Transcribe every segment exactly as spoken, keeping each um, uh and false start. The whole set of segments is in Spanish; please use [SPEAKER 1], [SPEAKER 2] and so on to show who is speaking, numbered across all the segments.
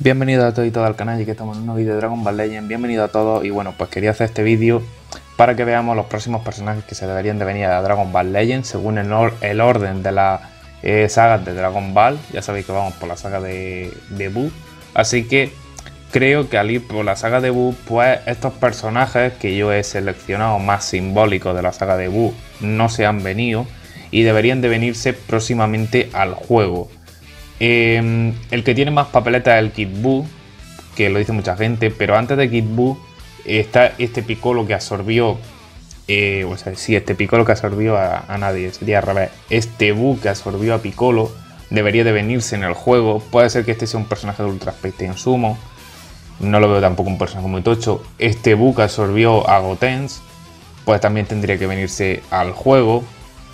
[SPEAKER 1] Bienvenidos a todos y todas al canal, y que estamos en un nuevo vídeo de Dragon Ball Legends. Bienvenidos a todos y bueno, pues quería hacer este vídeo para que veamos los próximos personajes que se deberían de venir a Dragon Ball Legends según el, or el orden de las eh, sagas de Dragon Ball. Ya sabéis que vamos por la saga de, de Buu, así que creo que al ir por la saga de Buu, pues estos personajes que yo he seleccionado más simbólicos de la saga de Buu no se han venido y deberían de venirse próximamente al juego. Eh, el que tiene más papeleta es el Kid Buu, que lo dice mucha gente, pero antes de Kid Buu está este Piccolo que absorbió, eh, o sea, sí, este Piccolo que absorbió a, a nadie, sería al revés. Este Buu que absorbió a Piccolo debería de venirse en el juego. Puede ser que este sea un personaje de Ultra Space Insumo, no lo veo tampoco un personaje muy tocho. Este Buu que absorbió a Gotenks, pues también tendría que venirse al juego.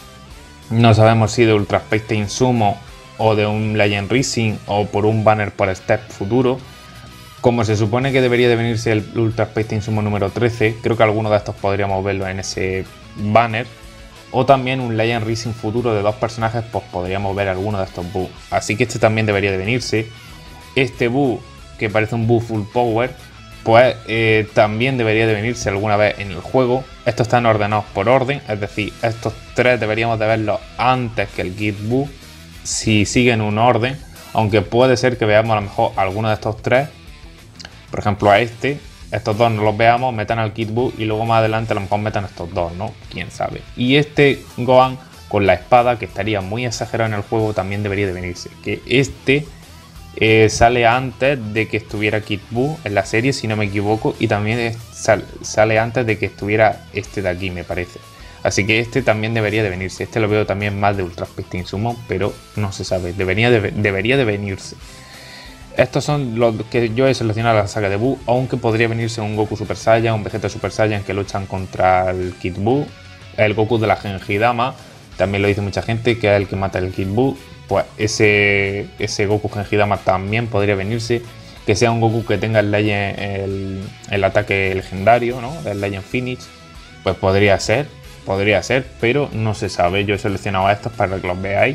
[SPEAKER 1] No sabemos si de Ultra Space Insumo o de un Legend Rising o por un banner por step futuro. Como se supone que debería de venirse el Ultra Space Insumo número trece, creo que alguno de estos podríamos verlo en ese banner. O también un Legend Rising futuro de dos personajes, pues podríamos ver alguno de estos Buu. Así que este también debería de venirse. Este Buu, que parece un Buu Full Power, pues eh, también debería de venirse alguna vez en el juego. Estos están ordenados por orden, es decir, estos tres deberíamos de verlos antes que el Kid Buu, si siguen un orden, aunque puede ser que veamos a lo mejor alguno de estos tres, por ejemplo a este, estos dos no los veamos, metan al Kid Buu y luego más adelante a lo mejor metan estos dos, ¿no? Quién sabe. Y este Gohan con la espada, que estaría muy exagerado en el juego, también debería de venirse. Que este eh, sale antes de que estuviera Kid Buu en la serie, si no me equivoco, y también es, sal, sale antes de que estuviera este de aquí, me parece. Así que este también debería de venirse. Este lo veo también más de Ultra Space Insumo, pero no se sabe. Debería de, debería de venirse. Estos son los que yo he seleccionado a la saga de Buu, aunque podría venirse un Goku Super Saiyan, un Vegeta Super Saiyan que luchan contra el Kid Buu, el Goku de la Genjidama, también lo dice mucha gente, que es el que mata al Kid Buu. Pues ese, ese Goku Genjidama también podría venirse. Que sea un Goku que tenga el, Legend, el, el ataque legendario, ¿no? El Legend Finish, pues podría ser. Podría ser, pero no se sabe. Yo he seleccionado a estos para que los veáis.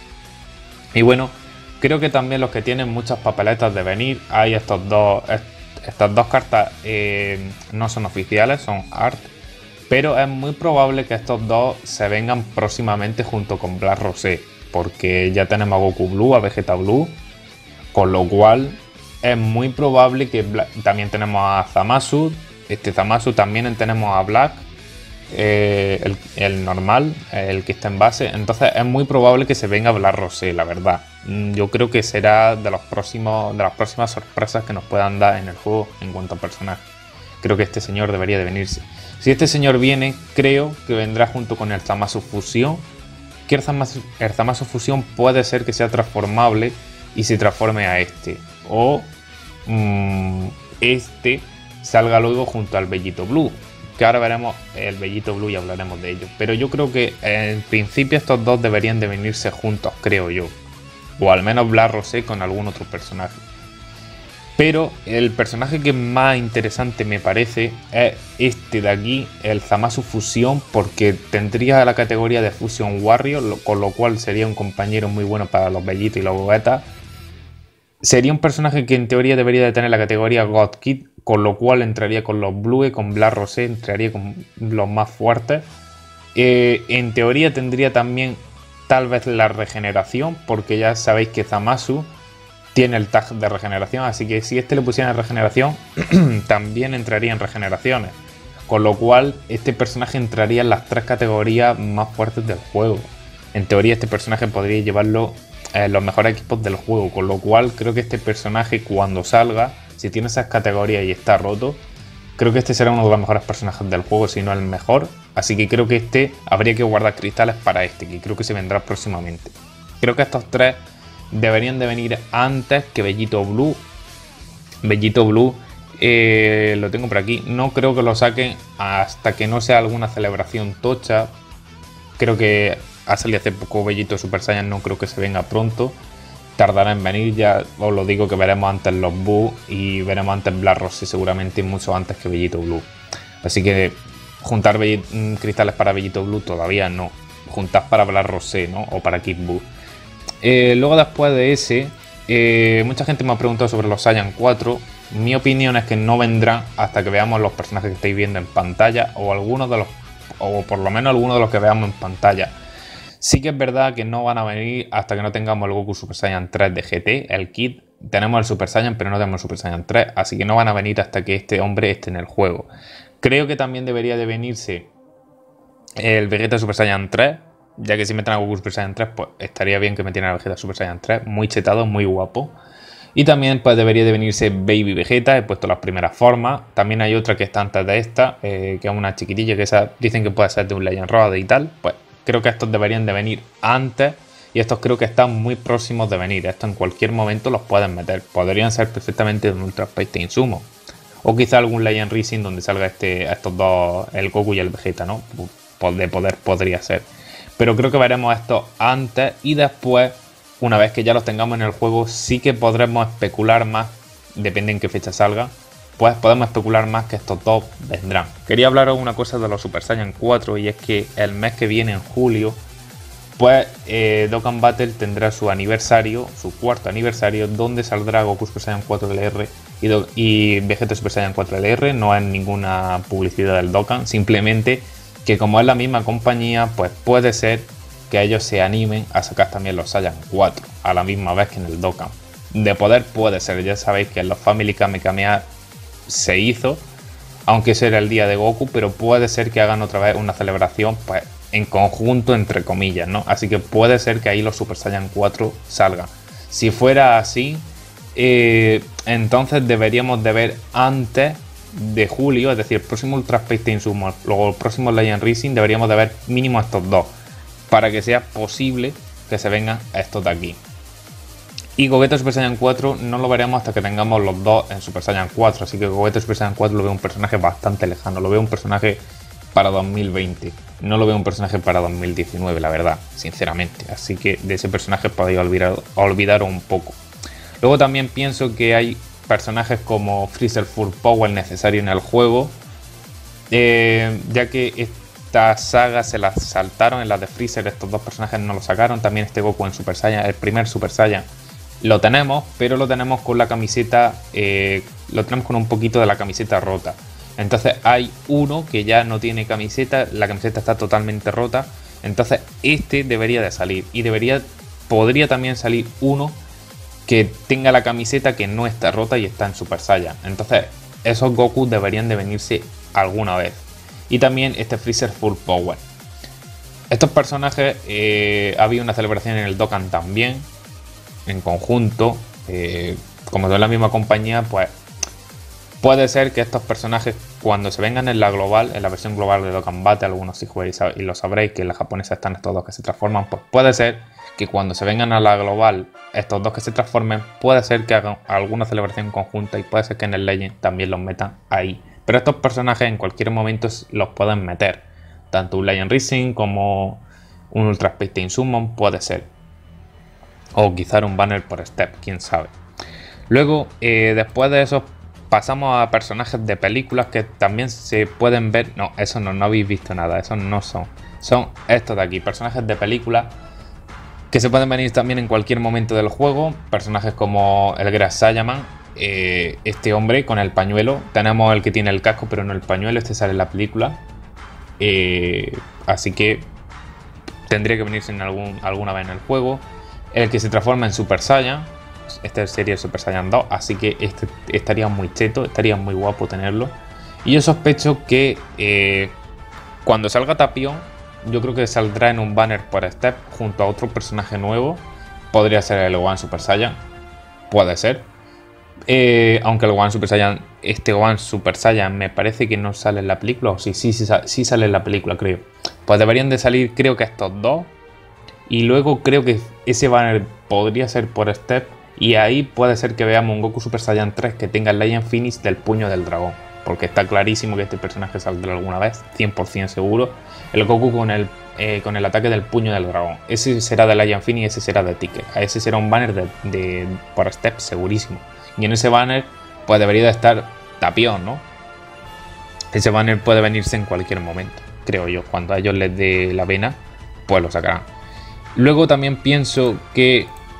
[SPEAKER 1] Y bueno, creo que también los que tienen muchas papeletas de venir, hay estos dos, estas dos cartas eh, no son oficiales, son art, pero es muy probable que estos dos se vengan próximamente junto con Black Rosé, porque ya tenemos a Goku Blue, a Vegeta Blue, con lo cual es muy probable que Black, también tenemos a Zamasu, este Zamasu también tenemos a Black. Eh, el, el normal, el que está en base, entonces es muy probable que se venga Black Rosé, la verdad. Yo creo que será de los próximos de las próximas sorpresas que nos puedan dar en el juego en cuanto a personaje. Creo que este señor debería de venirse. Si este señor viene, creo que vendrá junto con el Zamasu Fusión, que el Zamasu, el Zamasu Fusión puede ser que sea transformable y se transforme a este, o mmm, este salga luego junto al Bellito Blue, que ahora veremos el Bellito Blue y hablaremos de ello. Pero yo creo que en principio estos dos deberían de venirse juntos, creo yo. O al menos Black Rosé con algún otro personaje. Pero el personaje que más interesante me parece es este de aquí, el Zamasu Fusión, porque tendría la categoría de Fusion Warrior, con lo cual sería un compañero muy bueno para los Bellitos y los Gogetas. Sería un personaje que en teoría debería de tener la categoría God Kid, con lo cual entraría con los Blue y con Black Rosé, entraría con los más fuertes. Eh, en teoría tendría también tal vez la regeneración, porque ya sabéis que Zamasu tiene el tag de regeneración, así que si este le pusieran regeneración, también entraría en regeneraciones. Con lo cual este personaje entraría en las tres categorías más fuertes del juego. En teoría este personaje podría llevarlo en los mejores equipos del juego, con lo cual creo que este personaje cuando salga, si tiene esas categorías y está roto, creo que este será uno de los mejores personajes del juego, si no el mejor. Así que creo que este habría que guardar cristales para este, que creo que se vendrá próximamente. Creo que estos tres deberían de venir antes que Bellito Blue. Bellito Blue eh, lo tengo por aquí. No creo que lo saquen hasta que no sea alguna celebración tocha. Creo que ha salido hace poco Bellito Super Saiyan, no creo que se venga pronto. Tardará en venir, ya os lo digo que veremos antes los Buu y veremos antes Black Rosé seguramente mucho antes que Bellito Blue. Así que juntar cristales para Bellito Blue todavía no. Juntar para Black Rosé, ¿no? O para Kid Buu. Eh, luego después de ese eh, mucha gente me ha preguntado sobre los Saiyan cuatro. Mi opinión es que no vendrán hasta que veamos los personajes que estáis viendo en pantalla, o algunos de los, o por lo menos algunos de los que veamos en pantalla. Sí que es verdad que no van a venir hasta que no tengamos el Goku Super Saiyan tres de G T, el kit. Tenemos el Super Saiyan, pero no tenemos el Super Saiyan tres, así que no van a venir hasta que este hombre esté en el juego. Creo que también debería de venirse el Vegeta Super Saiyan tres, ya que si meten a Goku Super Saiyan tres, pues estaría bien que metieran a Vegeta Super Saiyan tres, muy chetado, muy guapo. Y también pues debería de venirse Baby Vegeta, he puesto las primeras formas. También hay otra que está antes de esta, eh, que es una chiquitilla, que esa dicen que puede ser de un Legend Road y tal. Pues creo que estos deberían de venir antes, y estos creo que están muy próximos de venir. Estos en cualquier momento los pueden meter. Podrían ser perfectamente de un Ultra Space Insumo. O quizá algún Legend Rising donde salga este, estos dos, el Goku y el Vegeta, ¿no? De poder podría ser. Pero creo que veremos esto antes, y después, una vez que ya los tengamos en el juego, sí que podremos especular más, depende en qué fecha salga, pues podemos especular más que estos dos vendrán. Quería hablaros una cosa de los Super Saiyan cuatro, y es que el mes que viene, en julio, pues eh, Dokkan Battle tendrá su aniversario, su cuarto aniversario, donde saldrá Goku Super Saiyan cuatro L R y, y Vegeta Super Saiyan cuatro L R. No es ninguna publicidad del Dokkan, simplemente que como es la misma compañía, pues puede ser que ellos se animen a sacar también los Saiyan cuatro a la misma vez que en el Dokkan. De poder puede ser, ya sabéis que en los Family Kamehameha se hizo, aunque ese era el día de Goku, pero puede ser que hagan otra vez una celebración pues en conjunto, entre comillas, ¿no? Así que puede ser que ahí los Super Saiyan cuatro salgan. Si fuera así, eh, entonces deberíamos de ver antes de julio, es decir, el próximo Ultra Space Insumo, luego el próximo Legend Rising, deberíamos de ver mínimo estos dos, para que sea posible que se vengan estos de aquí. Y Gogeta Super Saiyan cuatro no lo veremos hasta que tengamos los dos en Super Saiyan cuatro, así que Gogeta Super Saiyan cuatro lo veo un personaje bastante lejano, lo veo un personaje para dos mil veinte, no lo veo un personaje para dos mil diecinueve, la verdad, sinceramente, así que de ese personaje podéis olvidar, olvidar un poco. Luego también pienso que hay personajes como Freezer Full Power necesario en el juego, eh, ya que esta saga se la saltaron en las de Freezer, estos dos personajes no lo sacaron. También este Goku en Super Saiyan, el primer Super Saiyan, lo tenemos, pero lo tenemos con la camiseta, eh, lo tenemos con un poquito de la camiseta rota. Entonces hay uno que ya no tiene camiseta, la camiseta está totalmente rota, entonces este debería de salir, y debería, podría también salir uno que tenga la camiseta que no está rota y está en Super Saiyan. Entonces esos Goku deberían de venirse alguna vez. Y también este Freezer Full Power. Estos personajes, eh, ha habido una celebración en el Dokkan también, en conjunto, eh, como de la misma compañía, pues puede ser que estos personajes, cuando se vengan en la global, en la versión global de Dokkan Battle, algunos si jugáis y lo sabréis, que en la japonesa están estos dos que se transforman, pues puede ser que cuando se vengan a la global estos dos que se transformen, puede ser que hagan alguna celebración conjunta, y puede ser que en el Legend también los metan ahí. Pero estos personajes en cualquier momento los pueden meter, tanto un Legend Rising como un Ultra Space Insummon puede ser, o quizá un banner por step, quién sabe. Luego, eh, después de eso, pasamos a personajes de películas que también se pueden ver. No, eso no, no habéis visto nada, esos no son. Son estos de aquí, personajes de películas que se pueden venir también en cualquier momento del juego. Personajes como el Great Saiyaman, eh, este hombre con el pañuelo. Tenemos el que tiene el casco pero no el pañuelo, este sale en la película. Eh, así que tendría que venirse en algún, alguna vez en el juego. El que se transforma en Super Saiyan, esta serie Super Saiyan dos, así que este estaría muy cheto, estaría muy guapo tenerlo. Y yo sospecho que eh, cuando salga Tapión, yo creo que saldrá en un banner por step junto a otro personaje nuevo. Podría ser el Gohan Super Saiyan, puede ser. Eh, aunque el Gohan Super Saiyan, este Gohan Super Saiyan me parece que no sale en la película, o sí, sí, sí, sí sale en la película, creo. Pues deberían de salir, creo que estos dos. Y luego creo que ese banner podría ser por step, y ahí puede ser que veamos un Goku Super Saiyan tres que tenga el Legend Finish del puño del dragón, porque está clarísimo que este personaje saldrá alguna vez, cien por cien seguro. El Goku con el, eh, con el ataque del puño del dragón, ese será de Legend Finish y ese será de Ticket. Ese será un banner de, de por step segurísimo. Y en ese banner pues debería de estar Tapión, ¿no? Ese banner puede venirse en cualquier momento, creo yo. Cuando a ellos les dé la vena, pues lo sacarán. Luego también pienso que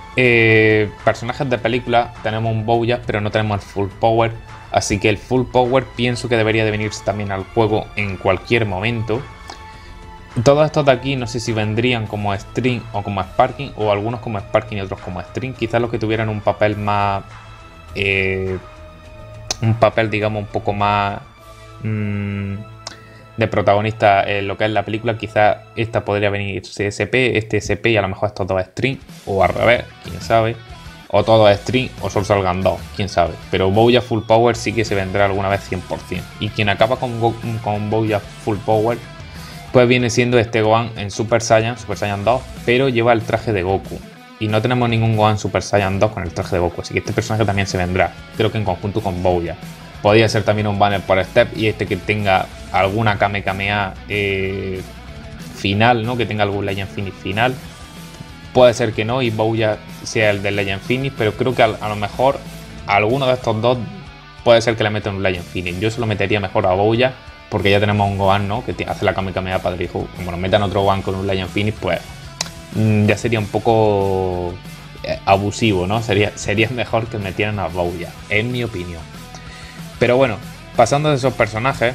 [SPEAKER 1] Eh, personajes de película, tenemos un Bojack, pero no tenemos el Full Power. Así que el Full Power pienso que debería de venirse también al juego en cualquier momento. Todos estos de aquí no sé si vendrían como String o como Sparking, o algunos como Sparking y otros como String. Quizás los que tuvieran un papel más... Eh, un papel digamos un poco más mmm, de protagonista en lo que es la película. Quizás esta podría venir C S P, este S P y a lo mejor estos dos String, o al revés, quién sabe. O todos String o solo salgan dos, quién sabe. Pero Bojack Full Power sí que se vendrá alguna vez cien por cien. Y quien acaba con, Go con Bojack Full Power pues viene siendo este Gohan en Super Saiyan, Super Saiyan dos, pero lleva el traje de Goku. Y no tenemos ningún Gohan Super Saiyan dos con el traje de Goku, así que este personaje también se vendrá, creo que en conjunto con Bojack. Podría ser también un banner por Step y este que tenga alguna Kame Kamea eh, final, ¿no? Que tenga algún Legend Finish final. Puede ser que no y Bojack sea el del Legend Finish, pero creo que a, a lo mejor a alguno de estos dos puede ser que le metan un Legend Finish. Yo se lo metería mejor a Bojack, porque ya tenemos un Gohan, ¿no? Que hace la Kame Kamea padre hijo. Como nos metan otro Gohan con un Legend Finish, pues mmm, ya sería un poco eh, abusivo, ¿no? Sería, sería mejor que metieran a Bojack, en mi opinión. Pero bueno, pasando de esos personajes,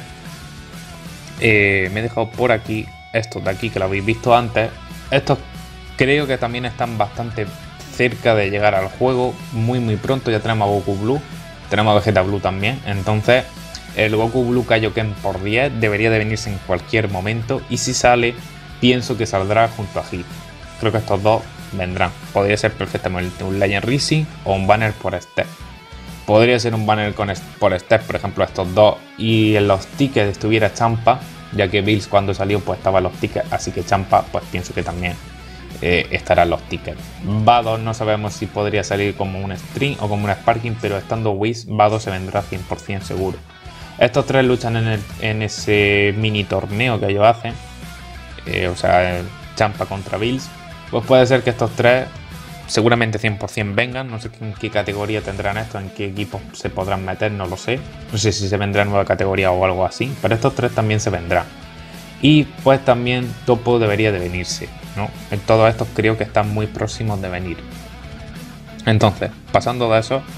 [SPEAKER 1] eh, me he dejado por aquí estos de aquí que lo habéis visto antes. Estos creo que también están bastante cerca de llegar al juego, muy muy pronto. Ya tenemos a Goku Blue, tenemos a Vegeta Blue también, entonces... El Goku Blue Kaioken por diez debería de venirse en cualquier momento y si sale, pienso que saldrá junto a Hit. Creo que estos dos vendrán. Podría ser perfectamente un Legend Rising o un banner por Step. Podría ser un banner con, por Step, por ejemplo, estos dos, y en los tickets estuviera Champa, ya que Bills cuando salió pues estaba en los tickets, así que Champa pues pienso que también eh, estará en los tickets. Vados no sabemos si podría salir como un String o como un Sparking, pero estando Whis, Vados se vendrá cien por cien seguro. Estos tres luchan en, el, en ese mini torneo que ellos hacen, eh, o sea, Champa contra Bills. Pues puede ser que estos tres seguramente cien por cien vengan. No sé en qué categoría tendrán esto, en qué equipos se podrán meter, no lo sé. No sé si se vendrá en nueva categoría o algo así, pero estos tres también se vendrán. Y pues también Toppo debería de venirse, ¿no? En todos estos creo que están muy próximos de venir. Entonces, pasando de eso,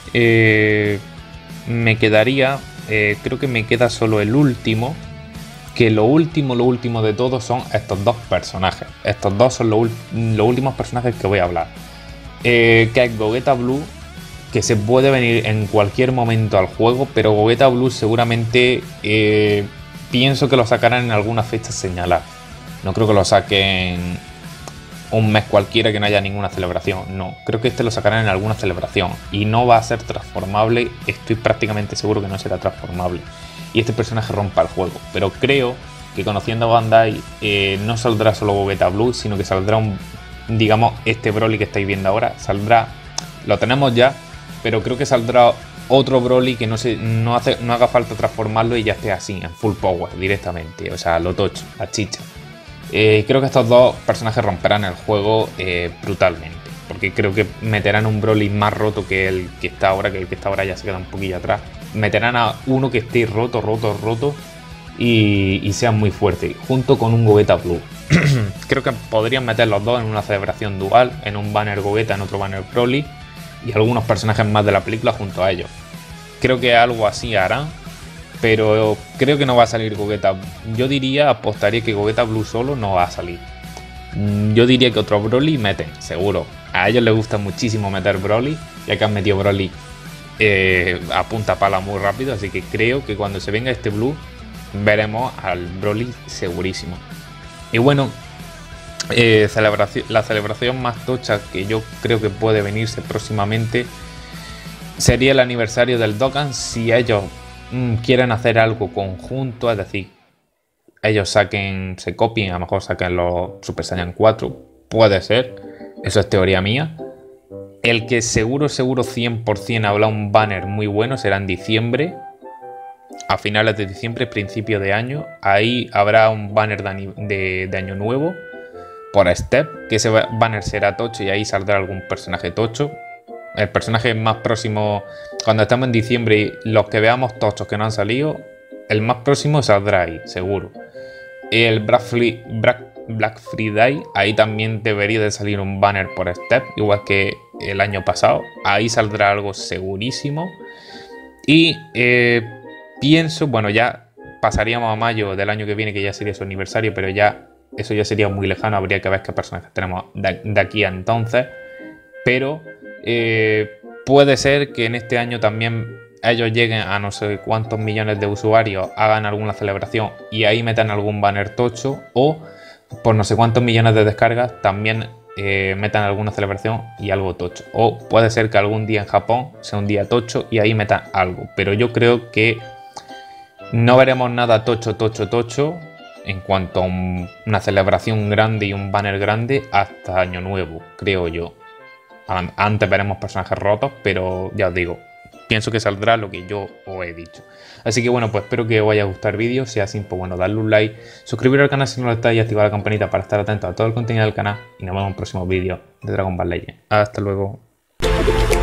[SPEAKER 1] eh, me quedaría... Eh, creo que me queda solo el último, que lo último, lo último de todo son estos dos personajes. Estos dos son los, los últimos personajes que voy a hablar. Eh, que es Gogeta Blue, que se puede venir en cualquier momento al juego, pero Gogeta Blue seguramente eh, pienso que lo sacarán en alguna fecha señalada. No creo que lo saquen un mes cualquiera que no haya ninguna celebración. No, creo que este lo sacarán en alguna celebración y no va a ser transformable. Estoy prácticamente seguro que no será transformable y este personaje rompa el juego, pero creo que conociendo a Bandai eh, no saldrá solo Gogeta Blue, sino que saldrá un, digamos, este Broly que estáis viendo ahora. Saldrá, lo tenemos ya, pero creo que saldrá otro Broly que no, se, no, hace, no haga falta transformarlo y ya esté así, en full power directamente, o sea, lo tocho, la chicha. Eh, creo que estos dos personajes romperán el juego eh, brutalmente, porque creo que meterán un Broly más roto que el que está ahora, que el que está ahora ya se queda un poquillo atrás. Meterán a uno que esté roto, roto, roto y, y sea muy fuerte, junto con un Gogeta Blue. Creo que podrían meter los dos en una celebración dual, en un banner Gogeta, en otro banner Broly y algunos personajes más de la película junto a ellos. Creo que algo así harán. Pero creo que no va a salir Gogeta. Yo diría, apostaría que Gogeta Blue solo no va a salir. Yo diría que otro Broly meten, seguro. A ellos les gusta muchísimo meter Broly, ya que han metido Broly eh, a punta pala muy rápido. Así que creo que cuando se venga este Blue, veremos al Broly segurísimo. Y bueno, eh, celebración, la celebración más tocha que yo creo que puede venirse próximamente sería el aniversario del Dokkan. Si ellos quieren hacer algo conjunto, es decir, ellos saquen, se copien, a lo mejor saquen los Super Saiyan cuatro, puede ser, eso es teoría mía. El que seguro, seguro cien por cien habrá un banner muy bueno será en diciembre, a finales de diciembre, principio de año. Ahí habrá un banner de, de, de año nuevo por Step, que ese banner será tocho y ahí saldrá algún personaje tocho. El personaje más próximo, cuando estamos en diciembre y los que veamos tochos que no han salido, el más próximo saldrá ahí, seguro. El Bradley, Brad, Black Friday, ahí también debería de salir un banner por step, igual que el año pasado. Ahí saldrá algo segurísimo. Y eh, pienso, bueno, ya pasaríamos a mayo del año que viene, que ya sería su aniversario, pero ya eso ya sería muy lejano, habría que ver qué personajes tenemos de, de aquí a entonces. Pero eh, puede ser que en este año también ellos lleguen a no sé cuántos millones de usuarios, hagan alguna celebración y ahí metan algún banner tocho, o por no sé cuántos millones de descargas también eh, metan alguna celebración y algo tocho. O puede ser que algún día en Japón sea un día tocho y ahí metan algo. Pero yo creo que no veremos nada tocho, tocho, tocho en cuanto a un, una celebración grande y un banner grande hasta Año Nuevo, creo yo. Antes veremos personajes rotos, pero ya os digo, pienso que saldrá lo que yo os he dicho. Así que bueno, pues espero que os haya gustado el vídeo. Si es así, pues bueno, darle un like, suscribiros al canal si no lo estáis y activar la campanita para estar atentos a todo el contenido del canal. Y nos vemos en un próximo vídeo de Dragon Ball Legends. Hasta luego.